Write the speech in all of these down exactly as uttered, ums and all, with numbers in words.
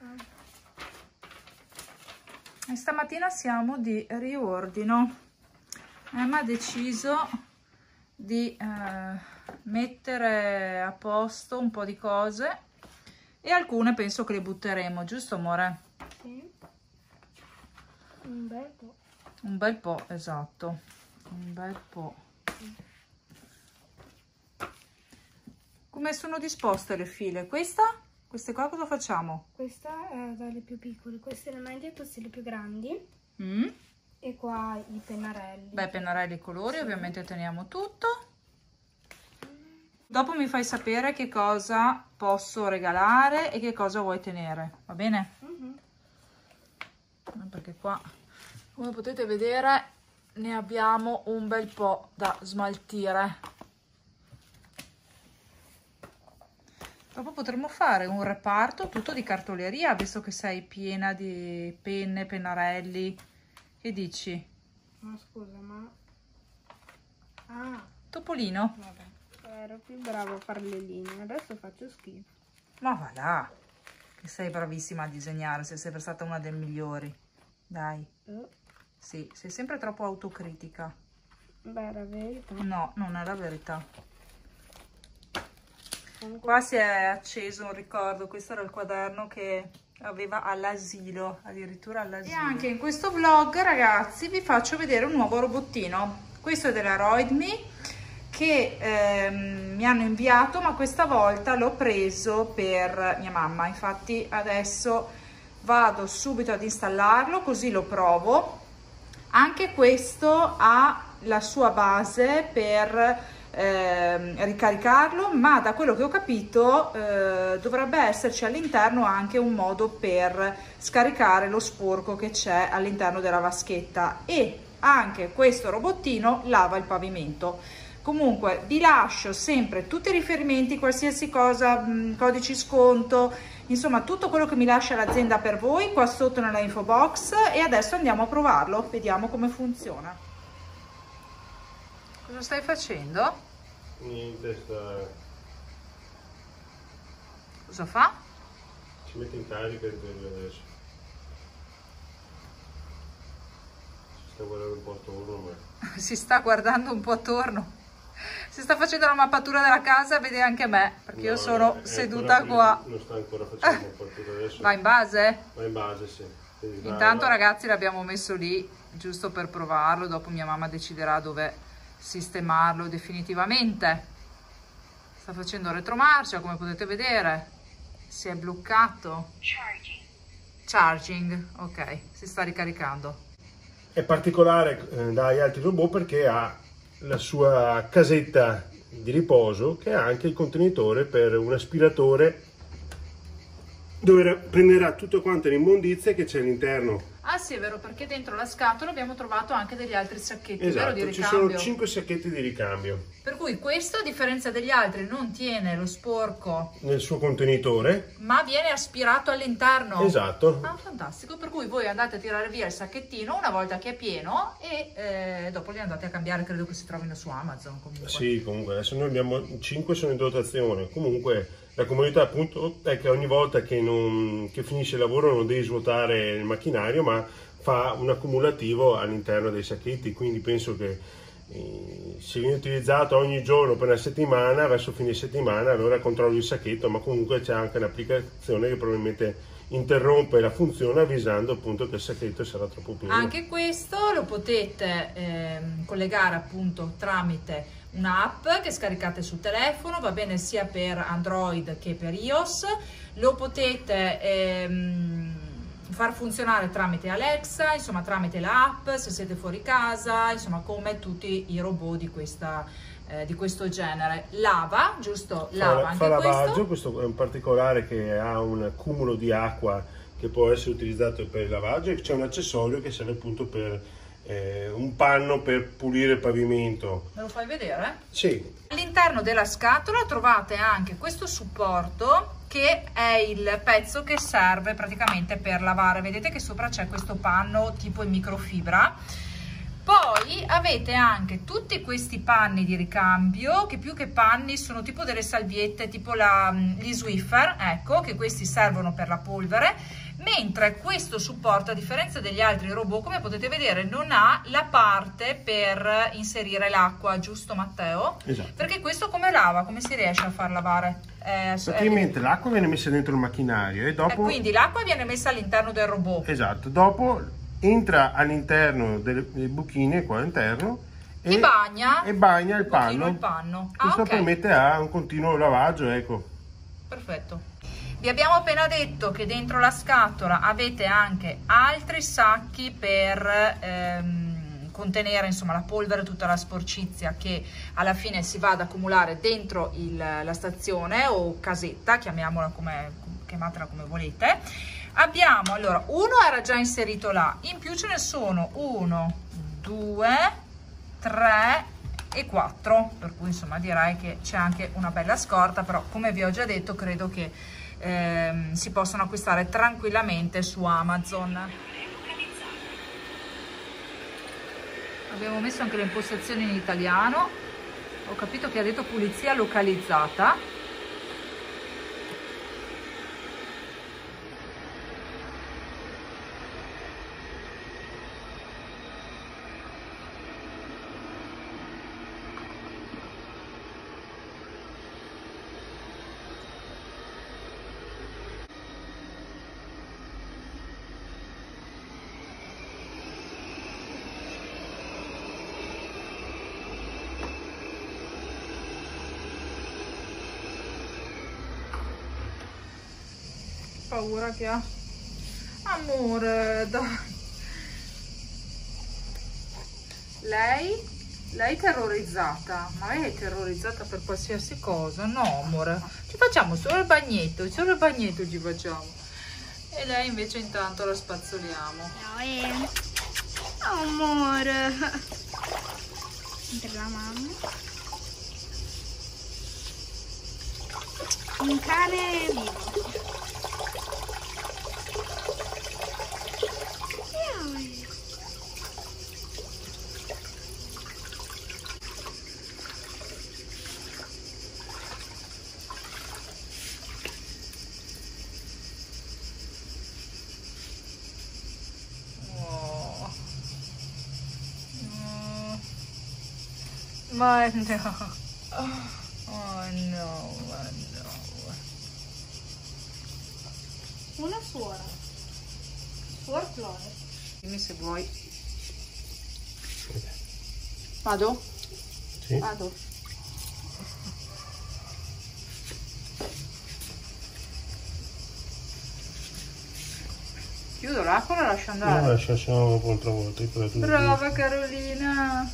E stamattina siamo di riordino. Emma ha deciso di eh, mettere a posto un po' di cose e alcune penso che le butteremo, giusto amore? Sì. Un bel po'. Un bel po', esatto. Un bel po'. Come sono disposte le file? Questa? Queste qua cosa facciamo? Questa è dalle più piccole, queste le medie, queste le più grandi. Mm. E qua i pennarelli. Beh, pennarelli e colori, sì. Ovviamente teniamo tutto. Dopo mi fai sapere che cosa posso regalare e che cosa vuoi tenere, va bene? Mm-hmm. Perché qua, come potete vedere, ne abbiamo un bel po' da smaltire. Dopo potremmo fare un reparto tutto di cartoleria, visto che sei piena di penne, pennarelli. Che dici? Ma scusa, ma... Ah! Topolino? Vabbè, ero più bravo a fare le linee, adesso faccio schifo. Ma va là, che sei bravissima a disegnare, sei sempre stata una delle migliori. Dai. Uh. Sì, sei sempre troppo autocritica. Beh, è la verità. No, non è la verità. Qua si è acceso un ricordo, questo era il quaderno che aveva all'asilo, addirittura all'asilo. E anche in questo vlog, ragazzi, vi faccio vedere un nuovo robottino. Questo è della Roidme, che ehm, mi hanno inviato, ma questa volta l'ho preso per mia mamma. Infatti adesso vado subito ad installarlo, così lo provo. Anche questo ha la sua base per Eh, ricaricarlo, ma da quello che ho capito eh, dovrebbe esserci all'interno anche un modo per scaricare lo sporco che c'è all'interno della vaschetta, e anche questo robottino lava il pavimento. Comunque vi lascio sempre tutti i riferimenti, qualsiasi cosa, mh, codici sconto, insomma tutto quello che mi lascia l'azienda per voi qua sotto nella info box, e adesso andiamo a provarlo, vediamo come funziona. Cosa stai facendo? Niente, sta... Cosa fa? Ci mette in carica adesso. Si sta guardando un po' attorno, ma... Si sta guardando un po' attorno. Si sta facendo la mappatura della casa, vede anche me, perché no, io sono è, è seduta qua. Non sta ancora facendo la mappatura adesso. Va in base? Va in base, sì. Intanto ragazzi l'abbiamo messo lì, giusto per provarlo, dopo mia mamma deciderà dove sistemarlo definitivamente. Sta facendo retromarcia, come potete vedere, si è bloccato. Charging. Charging, ok, si sta ricaricando. È particolare eh, dagli altri robot perché ha la sua casetta di riposo, che ha anche il contenitore per un aspiratore dove prenderà tutto quanto l'immondizia che c'è all'interno. Ah sì, è vero, perché dentro la scatola abbiamo trovato anche degli altri sacchetti, esatto, vero, di ci ricambio. sono cinque sacchetti di ricambio. Per cui questo, a differenza degli altri, non tiene lo sporco nel suo contenitore, ma viene aspirato all'interno. Esatto. Ah, fantastico, per cui voi andate a tirare via il sacchettino una volta che è pieno e eh, dopo li andate a cambiare, credo che si trovino su Amazon comunque. Sì, comunque adesso noi abbiamo cinque, sono in dotazione. Comunque la comunità appunto è che ogni volta che, non, che finisce il lavoro non devi svuotare il macchinario, ma fa un accumulativo all'interno dei sacchetti, quindi penso che eh, se viene utilizzato ogni giorno per una settimana, verso fine settimana allora controllo il sacchetto, ma comunque c'è anche un'applicazione che probabilmente interrompe la funzione avvisando appunto che il sacchetto sarà troppo pieno. Anche questo lo potete eh, collegare appunto tramite un'app che scaricate sul telefono, va bene sia per Android che per iOS, lo potete ehm, far funzionare tramite Alexa, insomma tramite l'app, se siete fuori casa, insomma come tutti i robot di, questa, eh, di questo genere. Lava, giusto? Lava fa, anche fa lavaggio, questo. questo è un particolare che ha un cumulo di acqua che può essere utilizzato per il lavaggio, e c'è un accessorio che serve appunto per eh, un panno per pulire il pavimento. Me lo fai vedere? Sì. All'interno della scatola trovate anche questo supporto che è il pezzo che serve praticamente per lavare. Vedete che sopra c'è questo panno tipo in microfibra Poi avete anche tutti questi panni di ricambio, che più che panni sono tipo delle salviette, tipo la, gli Swiffer, ecco, che questi servono per la polvere, mentre questo supporto, a differenza degli altri robot, come potete vedere, non ha la parte per inserire l'acqua, giusto Matteo? Esatto. Perché questo come lava? Come si riesce a far lavare? Eh, Praticamente eh, l'acqua viene messa dentro il macchinario e dopo... Eh, quindi l'acqua viene messa all'interno del robot. Esatto, dopo entra all'interno delle, delle buchine qua all'interno e bagna, e bagna il panno. Il panno. Ah, Questo okay. permette a un continuo lavaggio, ecco. Perfetto. Vi abbiamo appena detto che dentro la scatola avete anche altri sacchi per ehm, contenere insomma la polvere, tutta la sporcizia che alla fine si va ad accumulare dentro il, la stazione o casetta, chiamiamola come, chiamatela come volete. Abbiamo, allora, uno era già inserito là, in più ce ne sono uno, due, tre e quattro, per cui insomma direi che c'è anche una bella scorta, però come vi ho già detto credo che ehm, si possono acquistare tranquillamente su Amazon. Abbiamo messo anche le impostazioni in italiano, ho capito che ha detto pulizia localizzata. Paura che ha, amore, dai, lei lei è terrorizzata, ma lei è terrorizzata per qualsiasi cosa. No amore, ci facciamo solo il bagnetto, solo il bagnetto ci facciamo, e lei invece intanto la spazzoliamo. No, eh. Amore, per la mamma, un cane vivo. Ma no, oh no, ma no. Una suora, suor Chloe. Dimmi se vuoi. Vado? Sì. Vado. Chiudo l'acqua o la lascio andare? No, lascia, se no dopo un'altra volta. Brava Carolina.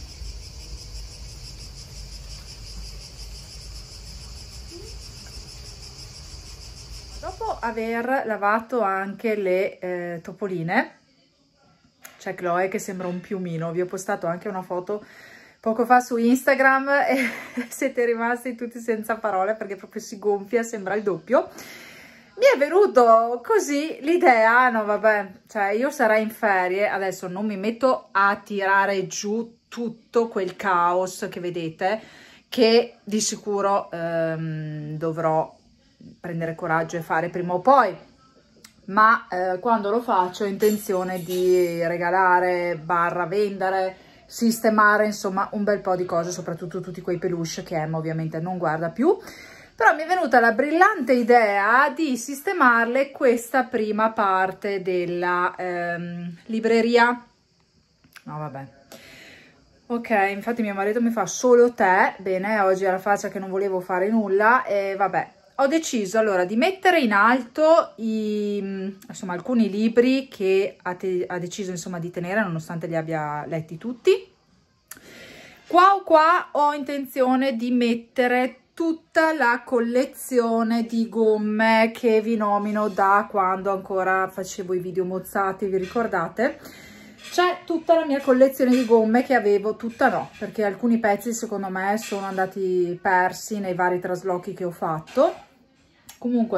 Dopo aver lavato anche le eh, topoline, c'è Chloe che sembra un piumino, vi ho postato anche una foto poco fa su Instagram e siete rimasti tutti senza parole perché proprio si gonfia, sembra il doppio. Mi è venuto così l'idea, no vabbè, cioè io sarei in ferie, adesso non mi metto a tirare giù tutto quel caos che vedete, che di sicuro ehm, dovrò prendere coraggio e fare prima o poi, ma eh, quando lo faccio ho intenzione di regalare, barra vendere, sistemare insomma un bel po' di cose, soprattutto tutti quei peluche che Emma ovviamente non guarda più. Però mi è venuta la brillante idea di sistemarle questa prima parte della ehm, libreria. No vabbè, ok, infatti mio marito mi fa solo tè, bene, oggi alla faccia che non volevo fare nulla e vabbè. Ho deciso allora di mettere in alto i, insomma, alcuni libri che ha, te, ha deciso insomma di tenere nonostante li abbia letti tutti. Qua o qua ho intenzione di mettere tutta la collezione di gomme che vi nomino da quando ancora facevo i video mozzati, vi ricordate? C'è tutta la mia collezione di gomme che avevo, tutta no, perché alcuni pezzi secondo me sono andati persi nei vari traslochi che ho fatto. Comunque ci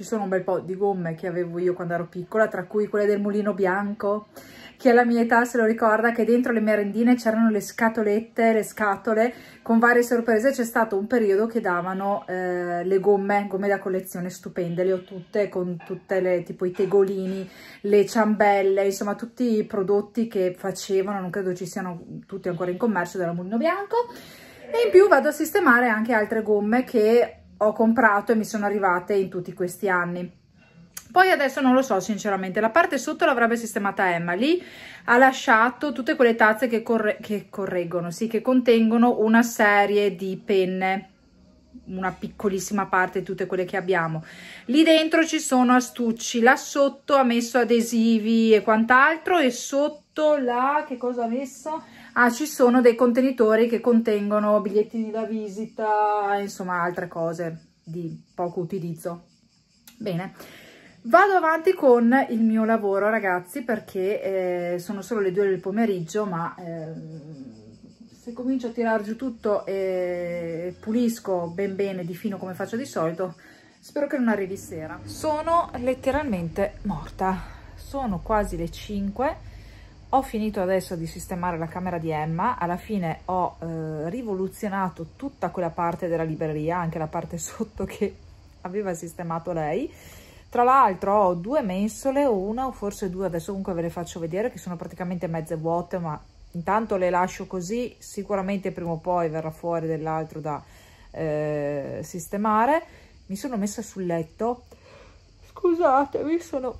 ci sono un bel po' di gomme che avevo io quando ero piccola, tra cui quelle del Mulino Bianco, che alla mia età se lo ricorda, che dentro le merendine c'erano le scatolette, le scatole con varie sorprese. C'è stato un periodo che davano eh, le gomme, gomme da collezione stupende, le ho tutte, con tutte le, tipo i tegolini, le ciambelle, insomma tutti i prodotti che facevano, non credo ci siano tutti ancora in commercio, della Mulino Bianco. E in più vado a sistemare anche altre gomme che ho comprato e mi sono arrivate in tutti questi anni. Poi adesso non lo so sinceramente, la parte sotto l'avrebbe sistemata Emma, lì ha lasciato tutte quelle tazze che, corre che correggono, sì, che contengono una serie di penne, una piccolissima parte di tutte quelle che abbiamo. Lì dentro ci sono astucci, là sotto ha messo adesivi e quant'altro, e sotto là che cosa ha messo? Ah, ci sono dei contenitori che contengono bigliettini da visita, insomma altre cose di poco utilizzo. Bene. Vado avanti con il mio lavoro, ragazzi, perché eh, sono solo le due del pomeriggio, ma eh, se comincio a tirare giù tutto e pulisco ben bene di fino come faccio di solito, spero che non arrivi sera. Sono letteralmente morta, sono quasi le cinque, ho finito adesso di sistemare la camera di Emma, alla fine ho eh, rivoluzionato tutta quella parte della libreria, anche la parte sotto che aveva sistemato lei. Tra l'altro ho due mensole, o una o forse due, adesso comunque ve le faccio vedere, che sono praticamente mezze vuote, ma intanto le lascio così, sicuramente prima o poi verrà fuori dell'altro da eh, sistemare. Mi sono messa sul letto, scusatemi, sono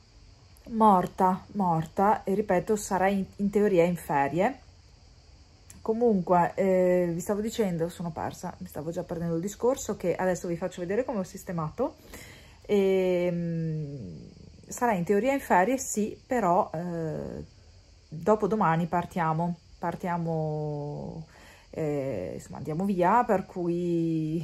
morta, morta, e ripeto, sarei in, in teoria in ferie. Comunque, eh, vi stavo dicendo, sono persa, mi stavo già perdendo il discorso, che adesso vi faccio vedere come ho sistemato. E, mh, sarà in teoria in ferie, sì, però eh, dopodomani partiamo partiamo eh, insomma andiamo via, per cui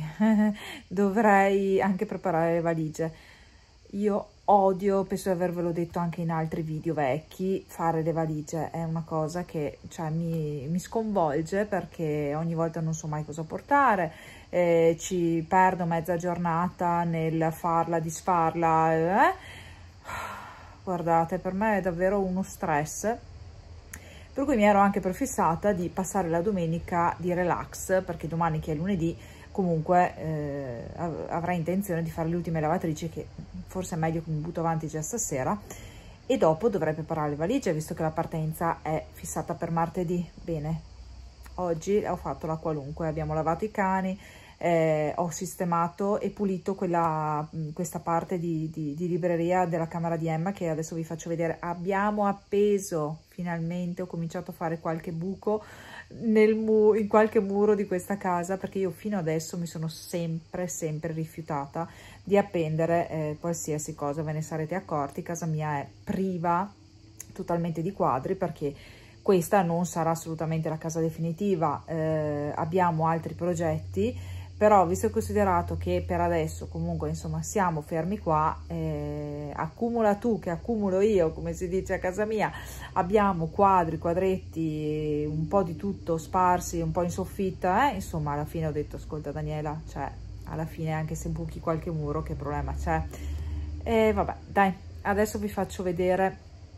dovrei anche preparare le valigie. Io odio, penso di avervelo detto anche in altri video vecchi, fare le valigie è una cosa che cioè, mi, mi sconvolge, perché ogni volta non so mai cosa portare, eh, ci perdo mezza giornata nel farla, disfarla, eh? Guardate, per me è davvero uno stress, per cui mi ero anche prefissata di passare la domenica di relax, perché domani, che è lunedì, comunque eh, avrei intenzione di fare le ultime lavatrici, che forse è meglio che mi butto avanti già stasera, e dopo dovrei preparare le valigie, visto che la partenza è fissata per martedì. Bene, oggi ho fatto la qualunque, abbiamo lavato i cani, eh, ho sistemato e pulito quella, questa parte di, di, di libreria della camera di Emma, che adesso vi faccio vedere. Abbiamo appeso, finalmente ho cominciato a fare qualche buco nel mu in qualche muro di questa casa, perché io fino adesso mi sono sempre sempre rifiutata di appendere eh, qualsiasi cosa. Ve ne sarete accorti, casa mia è priva totalmente di quadri, perché questa non sarà assolutamente la casa definitiva, eh, abbiamo altri progetti, però visto e considerato che per adesso comunque insomma siamo fermi qua, eh, accumula tu che accumulo io, come si dice a casa mia, abbiamo quadri, quadretti, un po' di tutto sparsi un po' in soffitta, eh? Insomma alla fine ho detto, ascolta Daniela, cioè alla fine anche se buchi qualche muro che problema c'è? E vabbè, dai, adesso vi faccio vedere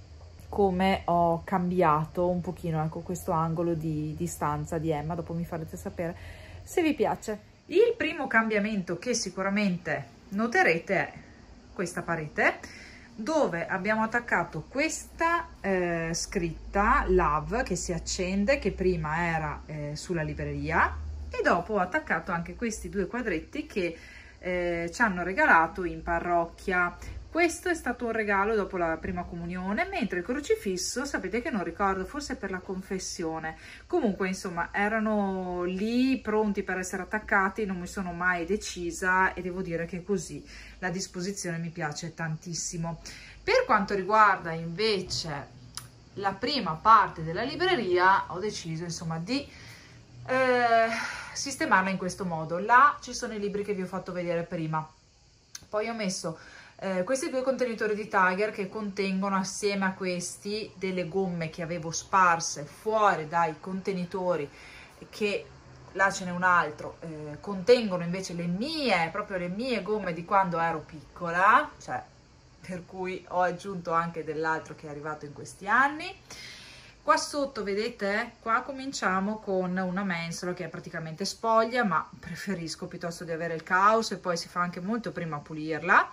come ho cambiato un pochino, ecco, questo angolo di, di stanza di Emma, dopo mi farete sapere se vi piace. Il primo cambiamento che sicuramente noterete è questa parete, dove abbiamo attaccato questa eh, scritta Love che si accende, che prima era eh, sulla libreria, e dopo ho attaccato anche questi due quadretti che eh, ci hanno regalato in parrocchia. Questo è stato un regalo dopo la prima comunione, mentre il crocifisso sapete che non ricordo, forse per la confessione. Comunque insomma erano lì pronti per essere attaccati, non mi sono mai decisa, e devo dire che così la disposizione mi piace tantissimo. Per quanto riguarda invece la prima parte della libreria, ho deciso insomma di eh, sistemarla in questo modo. Là ci sono i libri che vi ho fatto vedere prima, poi ho messo Eh, questi due contenitori di Tiger che contengono, assieme a questi, delle gomme che avevo sparse fuori dai contenitori che là ce n'è un altro, eh, contengono invece le mie, proprio le mie gomme di quando ero piccola, cioè, per cui ho aggiunto anche dell'altro che è arrivato in questi anni. Qua sotto, vedete, qua cominciamo con una mensola che è praticamente spoglia, ma preferisco piuttosto di avere il caos, e poi si fa anche molto prima a pulirla.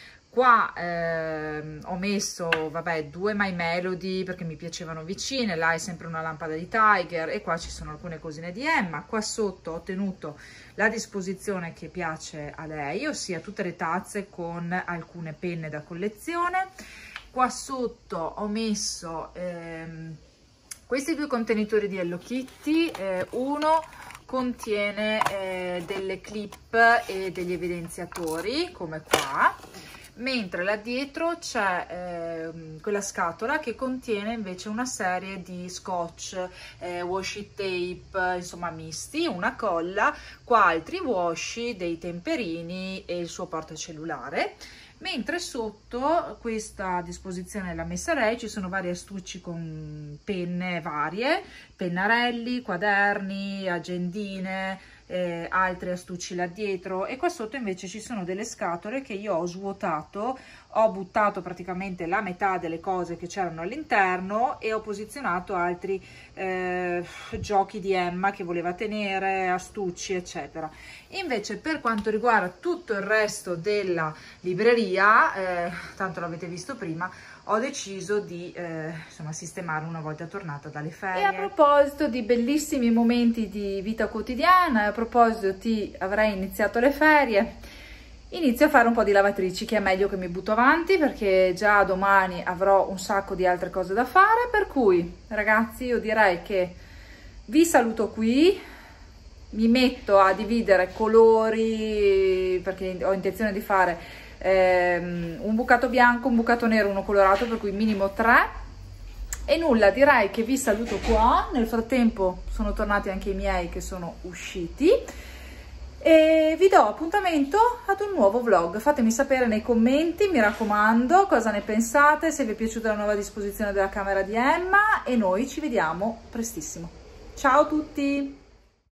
Qua eh, ho messo, vabbè, due My Melody perché mi piacevano vicine, là è sempre una lampada di Tiger, e qua ci sono alcune cosine di Emma. Qua sotto ho tenuto la disposizione che piace a lei, ossia tutte le tazze con alcune penne da collezione. Qua sotto ho messo ehm, questi due contenitori di Hello Kitty, eh, uno contiene eh, delle clip e degli evidenziatori come qua, mentre là dietro c'è eh, quella scatola che contiene invece una serie di scotch, eh, washi tape, insomma misti, una colla, qua altri washi, dei temperini e il suo portacellulare. Mentre sotto questa disposizione l'ha messa lei, ci sono vari astucci con penne varie, pennarelli, quaderni, agendine, eh, altri astucci là dietro, e qua sotto invece ci sono delle scatole che io ho svuotato, ho buttato praticamente la metà delle cose che c'erano all'interno e ho posizionato altri eh, giochi di Emma che voleva tenere, astucci eccetera. Invece per quanto riguarda tutto il resto della libreria, eh, tanto l'avete visto prima, ho deciso di eh, insomma sistemare una volta tornata dalle ferie. E a proposito di bellissimi momenti di vita quotidiana, a proposito di avrei iniziato le ferie, inizio a fare un po' di lavatrici, che è meglio che mi butto avanti perché già domani avrò un sacco di altre cose da fare, per cui ragazzi io direi che vi saluto qui, mi metto a dividere colori perché ho intenzione di fare ehm, un bucato bianco, un bucato nero, uno colorato, per cui minimo tre, e nulla, direi che vi saluto qua. Nel frattempo sono tornati anche i miei che sono usciti, e vi do appuntamento ad un nuovo vlog. Fatemi sapere nei commenti, mi raccomando, cosa ne pensate, se vi è piaciuta la nuova disposizione della camera di Emma, e noi ci vediamo prestissimo. Ciao a tutti!